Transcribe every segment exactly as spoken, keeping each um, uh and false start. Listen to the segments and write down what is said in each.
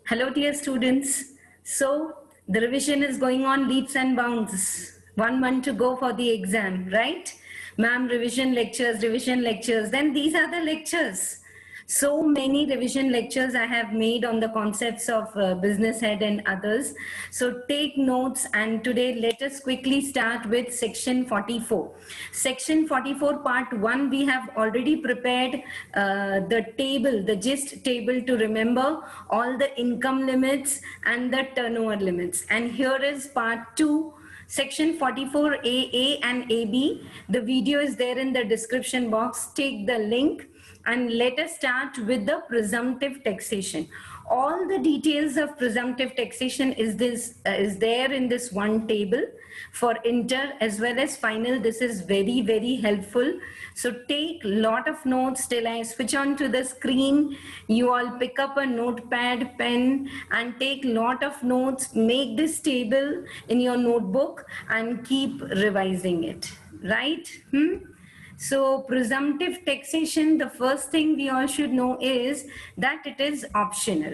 Hello, dear students. So, the revision is going on leaps and bounds. One month to go for the exam, right? Ma'am, revision lectures, revision lectures. Then these are the lectures. So many revision lectures I have made on the concepts of uh, business head and others. So take notes, and today let us quickly start with section forty-four. Section forty-four part one, we have already prepared uh, the table, the gist table to remember all the income limits and the turnover limits. And here is part two. Section forty-four A A and A B. The video is there in the description box. Take the link and let us start with the presumptive taxation. All the details of presumptive taxation is this uh, is there in this one table for inter as well as final. This is very very helpful. So take lot of notes till I switch on to the screen. You all pick up a notepad, pen, and take lot of notes. Make this table in your notebook and keep revising it. Right? Hmm? So presumptive taxation, the first thing we all should know is that it is optional.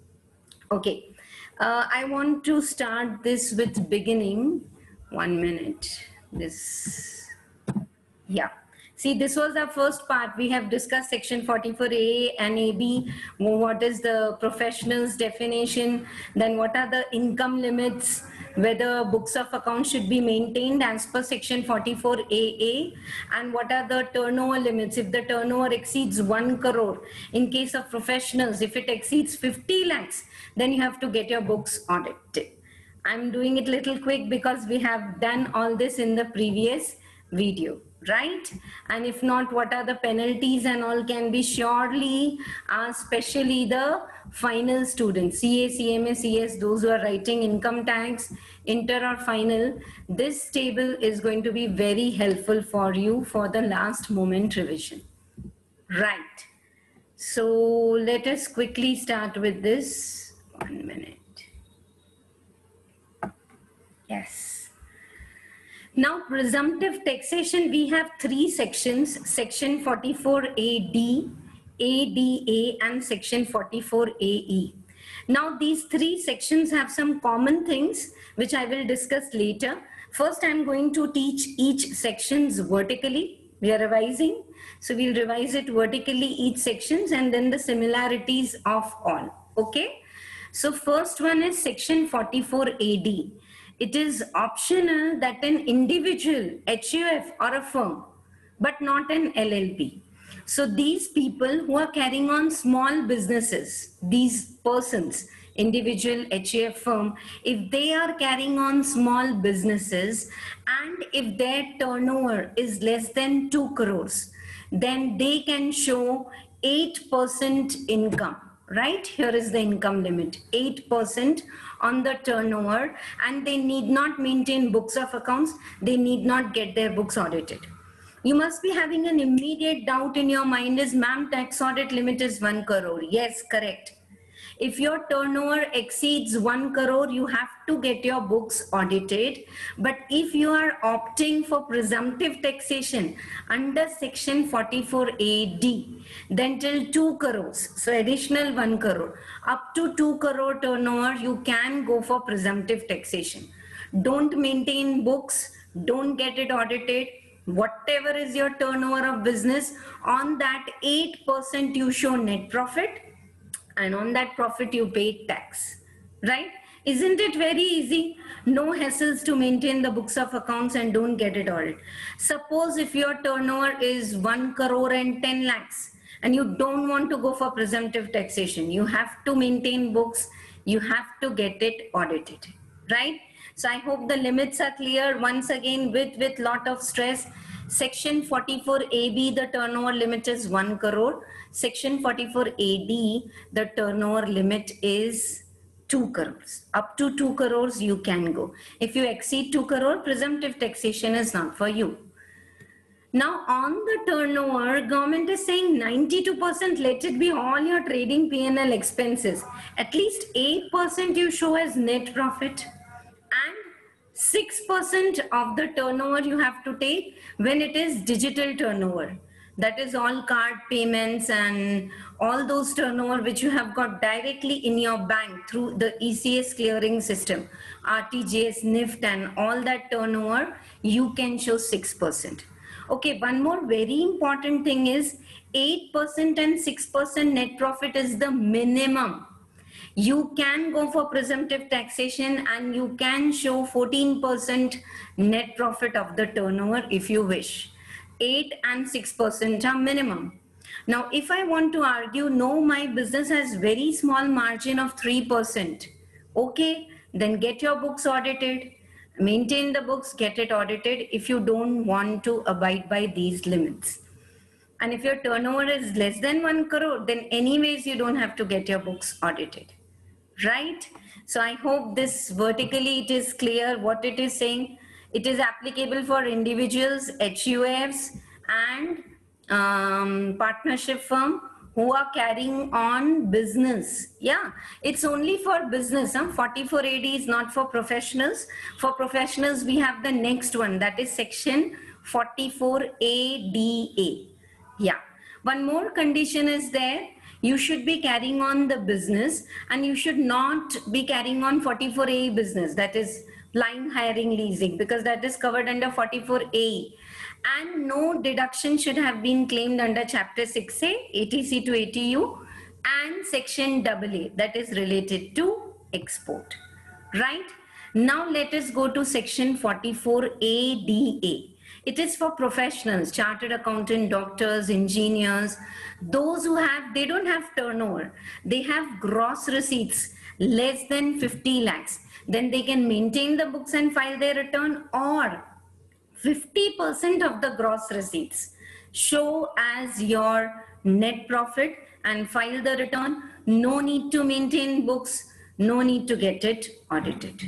Okay, uh, I want to start this with beginning. One minute. This, yeah. See, this was our first part. We have discussed section forty-four A and A B. What is the professional's definition? Then what are the income limits? Whether books of accounts should be maintained as per section forty-four A A, and what are the turnover limits? If the turnover exceeds one crore, in case of professionals, if it exceeds fifty lakhs, then you have to get your books audited. I'm doing it little quick because we have done all this in the previous video, right? And if not, what are the penalties and all can be surely asked, especially the final students, C A, C M A, C S, those who are writing income tax, inter or final. This table is going to be very helpful for you for the last moment revision, right? So let us quickly start with this. One minute. Yes. Now, presumptive taxation, we have three sections, section forty-four A D, A D A, and section forty-four A E. Now, these three sections have some common things, which I will discuss later. First, I'm going to teach each sections vertically. We are revising. So, we'll revise it vertically, each sections, and then the similarities of all. Okay. So, first one is section forty-four A D. It is optional that an individual, H U F or a firm, but not an L L P. So these people who are carrying on small businesses, these persons, individual, H U F firm, if they are carrying on small businesses and if their turnover is less than two crores, then they can show eight percent income. Right? Here is the income limit, eight percent on the turnover, and they need not maintain books of accounts. They need not get their books audited. You must be having an immediate doubt in your mind is, ma'am, tax audit limit is one crore. Yes, correct. If your turnover exceeds one crore, you have to get your books audited. But if you are opting for presumptive taxation under section forty-four A D, then till two crores, so additional one crore, up to two crore turnover, you can go for presumptive taxation. Don't maintain books, don't get it audited. Whatever is your turnover of business, on that eight percent you show net profit, and on that profit you pay tax, right? Isn't it very easy? No hassles to maintain the books of accounts and don't get it audited. Suppose if your turnover is one crore and ten lakhs and you don't want to go for presumptive taxation, you have to maintain books, you have to get it audited, right? So I hope the limits are clear. Once again, with with lot of stress, section forty-four A B, the turnover limit is one crore. Section forty-four A D, the turnover limit is two crores. Up to two crores you can go. If you exceed two crore, presumptive taxation is not for you. Now on the turnover, government is saying ninety-two percent, let it be all your trading P and L expenses. At least eight percent you show as net profit, and six percent of the turnover you have to take when it is digital turnover. That is all card payments and all those turnover which you have got directly in your bank through the E C S clearing system, R T G S, N I F T and all that turnover, you can show six percent. Okay, one more very important thing is eight percent and six percent net profit is the minimum. You can go for presumptive taxation and you can show fourteen percent net profit of the turnover if you wish. eight and six percent are minimum. Now, if I want to argue, no, my business has very small margin of three percent. Okay, then get your books audited, maintain the books, get it audited if you don't want to abide by these limits. And if your turnover is less than one crore, then anyways, you don't have to get your books audited, right? So I hope this vertically it is clear what it is saying. It is applicable for individuals, H U Fs and um, partnership firm who are carrying on business. Yeah, it's only for business. Huh? forty-four A D is not for professionals. For professionals, we have the next one, that is section forty-four A D A. Yeah, one more condition is there. You should be carrying on the business and you should not be carrying on forty-four A business, that is line hiring leasing, because that is covered under forty-four A. And no deduction should have been claimed under chapter six A, A T C to A T U and section double A, that is related to export, right? Now let us go to section forty-four A D A. It is for professionals, chartered accountant, doctors, engineers, those who have, they don't have turnover, they have gross receipts less than fifty lakhs. Then they can maintain the books and file their return, or fifty percent of the gross receipts show as your net profit and file the return. No need to maintain books, no need to get it audited.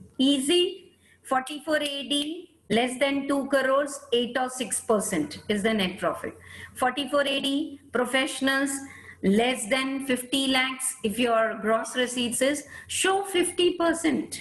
Easy. forty-four A D, less than two crores, eight or six percent is the net profit. forty-four A D, professionals, less than fifty lakhs, if your gross receipts is, show fifty percent.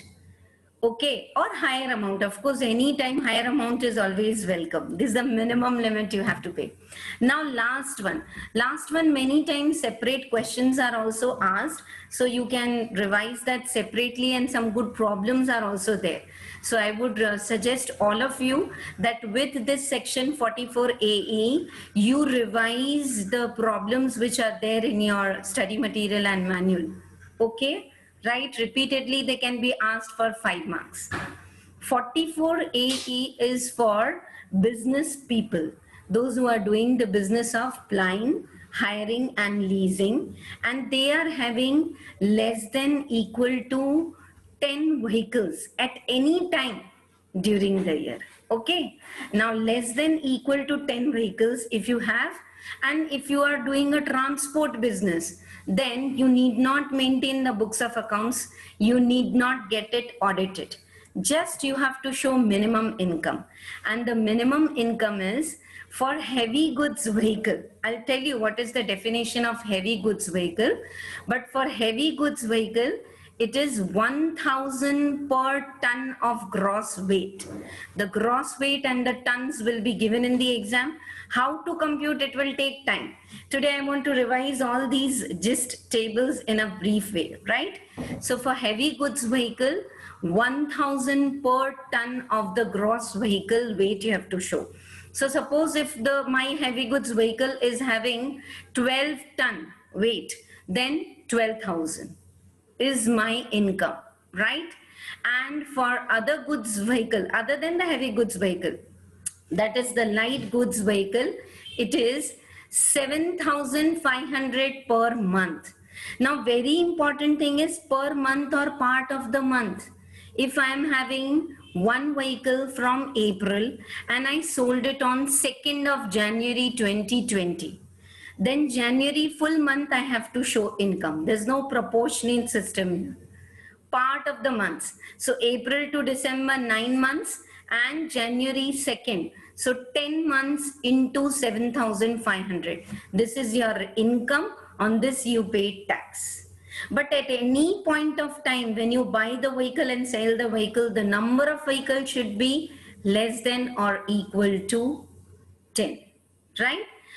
Okay, or higher amount. Of course, anytime higher amount is always welcome. This is the minimum limit you have to pay. Now, last one. Last one, many times separate questions are also asked. So you can revise that separately and some good problems are also there. So I would uh, suggest all of you that with this section forty-four A E, you revise the problems which are there in your study material and manual. Okay? Right, repeatedly they can be asked for five marks. forty-four A E is for business people, those who are doing the business of buying, hiring and leasing, and they are having less than equal to ten vehicles at any time during the year. Okay, now less than equal to ten vehicles if you have, and if you are doing a transport business, then you need not maintain the books of accounts, you need not get it audited. Just you have to show minimum income, and the minimum income is for heavy goods vehicle. I'll tell you what is the definition of heavy goods vehicle, but for heavy goods vehicle, it is one thousand per ton of gross weight. The gross weight and the tons will be given in the exam. How to compute it will take time. Today I want to revise all these gist tables in a brief way, right? So for heavy goods vehicle, one thousand per ton of the gross vehicle weight you have to show. So suppose if the my heavy goods vehicle is having twelve ton weight, then twelve thousand is my income, right? And for other goods vehicle, other than the heavy goods vehicle, that is the light goods vehicle, it is seven thousand five hundred per month. Now, very important thing is per month or part of the month. If I am having one vehicle from April and I sold it on second of January twenty twenty, then January full month I have to show income. There's no proportionate system. Part of the months. So April to December, nine months, and January second. So ten months into seven thousand five hundred. This is your income. On this you pay tax. But at any point of time when you buy the vehicle and sell the vehicle, the number of vehicles should be less than or equal to ten, right?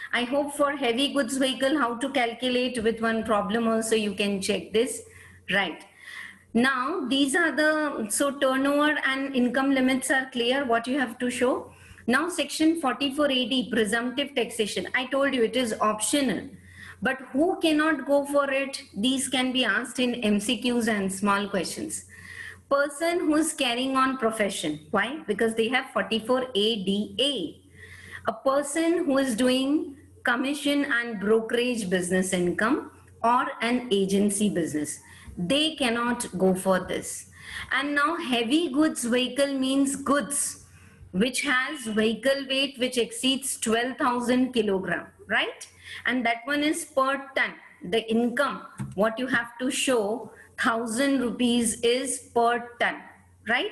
I hope for heavy goods vehicle, how to calculate with one problem also you can check this, right? Now, these are the, so turnover and income limits are clear, what you have to show. Now, section forty-four A D, presumptive taxation. I told you it is optional, but who cannot go for it? These can be asked in M C Qs and small questions. Person who is carrying on profession. Why? Because they have forty-four A D A. A person who is doing commission and brokerage business income or an agency business, they cannot go for this. And now heavy goods vehicle means goods which has vehicle weight which exceeds twelve thousand kilogram, right? And that one is per ton. The income, what you have to show, thousand rupees is per ton, right?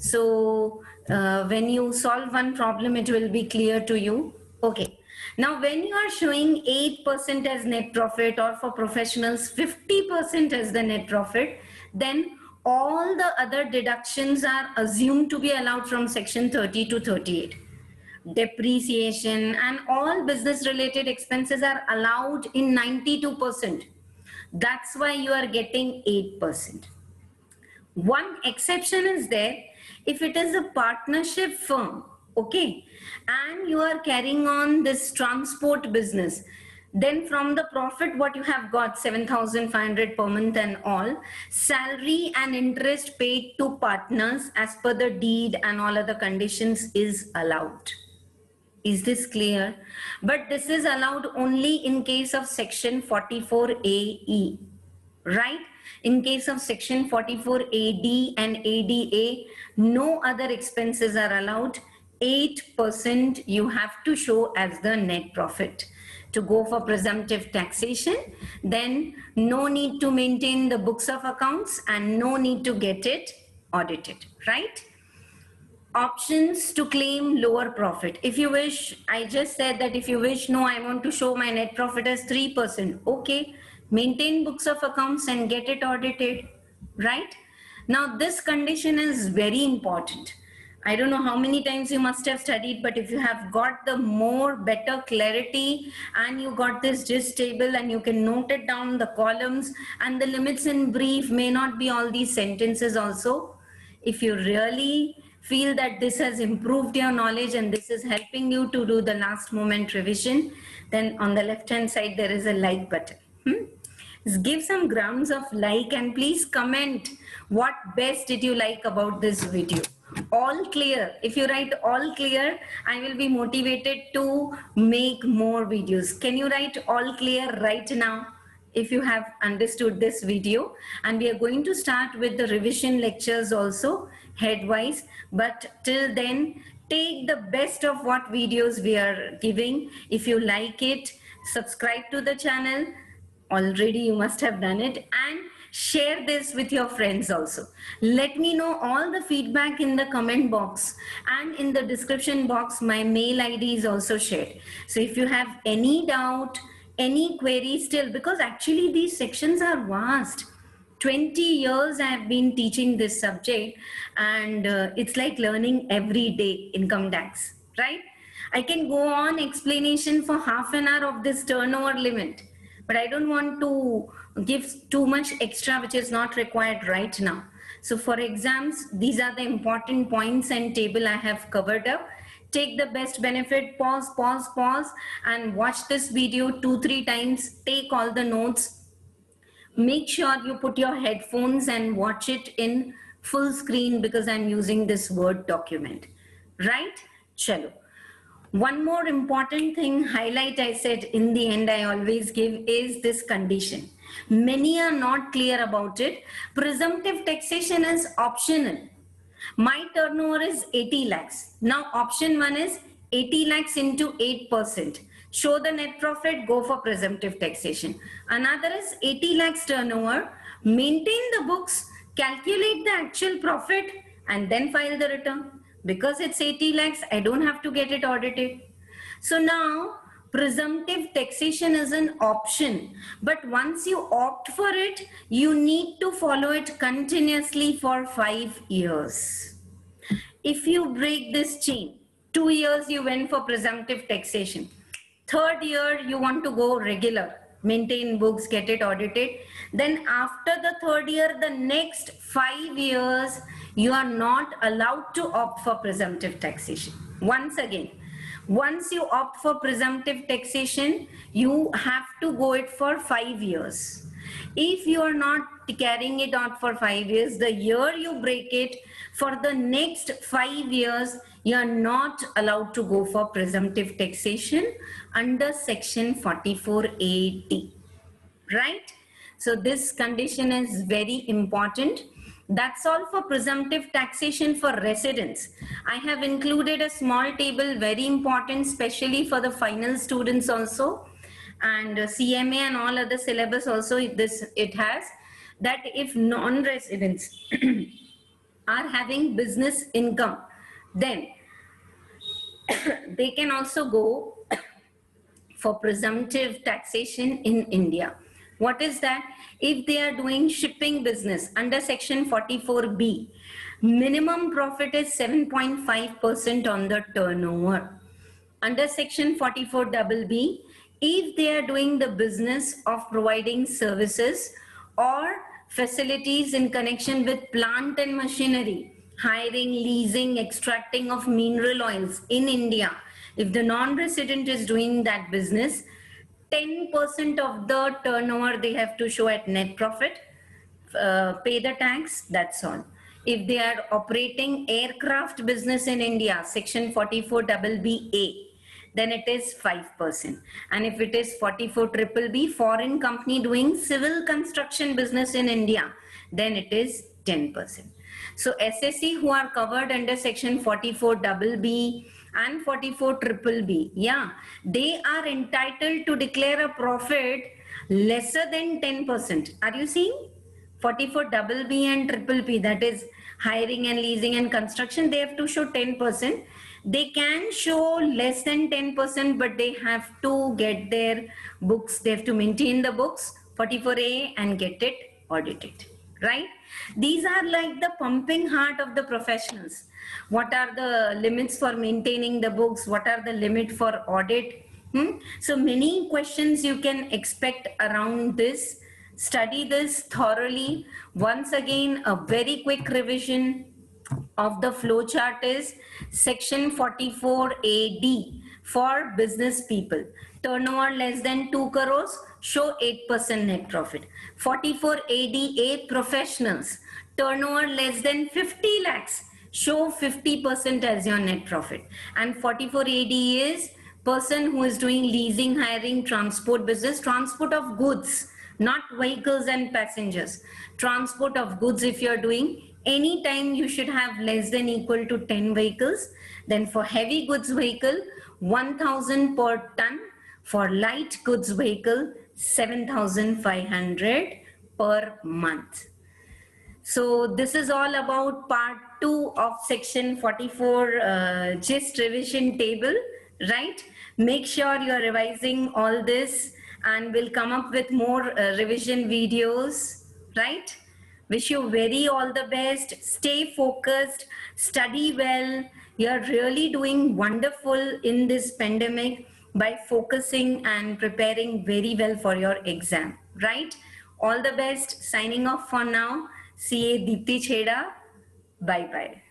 So uh, when you solve one problem, it will be clear to you. Okay. Now, when you are showing eight percent as net profit, or for professionals fifty percent as the net profit, then all the other deductions are assumed to be allowed from section thirty to thirty-eight. Depreciation and all business related expenses are allowed in ninety-two percent. That's why you are getting eight percent. One exception is there if it is a partnership firm, okay, and you are carrying on this transport business, then from the profit what you have got, seven thousand five hundred per month and all, salary and interest paid to partners as per the deed and all other conditions is allowed. Is this clear? But this is allowed only in case of section forty-four A E, right? In case of section forty-four A D and A D A, no other expenses are allowed. eight percent you have to show as the net profit to go for presumptive taxation. Then no need to maintain the books of accounts and no need to get it audited, right? Options to claim lower profit. If you wish, I just said that if you wish, no, I want to show my net profit as three percent. Okay, maintain books of accounts and get it audited, right? Now, this condition is very important. I don't know how many times you must have studied, but if you have got the more better clarity and you got this gist table and you can note it down, the columns and the limits in brief may not be all these sentences also. If you really feel that this has improved your knowledge and this is helping you to do the last moment revision, then on the left hand side there is a like button. Hmm? Give some grounds of like and please comment what best did you like about this video. All clear. If you write all clear, I will be motivated to make more videos. Can you write all clear right now if you have understood this video? And we are going to start with the revision lectures also headwise, but till then take the best of what videos we are giving. If you like it, subscribe to the channel. Already you must have done it, and share this with your friends also. Let me know all the feedback in the comment box, and in the description box my mail I D is also shared. So if you have any doubt, any query still, because actually these sections are vast. twenty years I have been teaching this subject, and uh, it's like learning every day income tax, right? I can go on explanation for half an hour of this turnover limit, but I don't want to give too much extra which is not required right now. So for exams, these are the important points and table I have covered up. Take the best benefit, pause, pause, pause, and watch this video two, three times. Take all the notes. Make sure you put your headphones and watch it in full screen because I'm using this Word document, right? Chalo. One more important thing, highlight I said in the end I always give, is this condition. Many are not clear about it. Presumptive taxation is optional. My turnover is eighty lakhs. Now option one is eighty lakhs into eight percent. Show the net profit, go for presumptive taxation. Another is eighty lakhs turnover, maintain the books, calculate the actual profit and then file the return. Because it's eighty lakhs, I don't have to get it audited. So now presumptive taxation is an option, but once you opt for it, you need to follow it continuously for five years. If you break this chain, two years you went for presumptive taxation, Third year, you want to go regular, maintain books, get it audited. Then after the third year, the next five years, you are not allowed to opt for presumptive taxation. Once again, once you opt for presumptive taxation, you have to go it for five years. If you are not carrying it out for five years, the year you break it, for the next five years, you are not allowed to go for presumptive taxation under section forty-four A D, right? So this condition is very important. That's all for presumptive taxation for residents. I have included a small table, very important, especially for the final students also, and uh, C M A and all other syllabus also. If this it has that if non-residents are having business income, then they can also go for presumptive taxation in India. What is that? If they are doing shipping business under section forty-four B, minimum profit is seven point five percent on the turnover. Under section forty-four B B, if they are doing the business of providing services or facilities in connection with plant and machinery, hiring, leasing, extracting of mineral oils in India, if the non-resident is doing that business, ten percent of the turnover they have to show at net profit, uh, pay the tax, that's all. If they are operating aircraft business in India, section forty-four B B A, then it is five percent. And if it is forty-four B B B, foreign company doing civil construction business in India, then it is ten percent. So S S C who are covered under section forty-four B B B and forty-four B B B, yeah, they are entitled to declare a profit lesser than ten percent. Are you seeing? forty-four B B B and B B B, that is hiring and leasing and construction, they have to show ten percent. They can show less than ten percent, but they have to get their books, they have to maintain the books, forty-four A, and get it audited, right? These are like the pumping heart of the professionals. What are the limits for maintaining the books? What are the limit for audit? Hmm? So many questions you can expect around this. Study this thoroughly. Once again, a very quick revision of the flow chart is section forty-four A D for business people. Turnover less than two crores, show eight percent net profit. forty-four A D A professionals. Turnover less than fifty lakhs, show fifty percent as your net profit. And forty-four A D is person who is doing leasing, hiring, transport business, transport of goods, not vehicles and passengers. Transport of goods if you're doing, anytime you should have less than equal to ten vehicles. Then for heavy goods vehicle, one thousand per ton. For light goods vehicle, seven thousand five hundred per month. So this is all about part two of section forty-four uh, gist revision table, right? Make sure you're revising all this, and we'll come up with more uh, revision videos, right? Wish you very all the best. Stay focused, study well. You're really doing wonderful in this pandemic by focusing and preparing very well for your exam, right? All the best. Signing off for now. C A Deepti Chheda. Bye-bye.